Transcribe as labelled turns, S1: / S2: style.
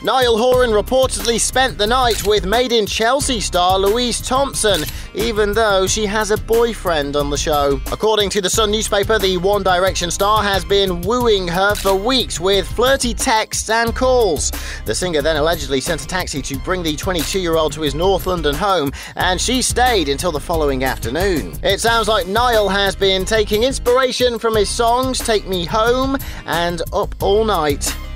S1: Niall Horan reportedly spent the night with Made in Chelsea star Louise Thompson, even though she has a boyfriend on the show. According to the Sun newspaper, the One Direction star has been wooing her for weeks with flirty texts and calls. The singer then allegedly sent a taxi to bring the 22-year-old to his North London home, and she stayed until the following afternoon. It sounds like Niall has been taking inspiration from his songs Take Me Home and Up All Night.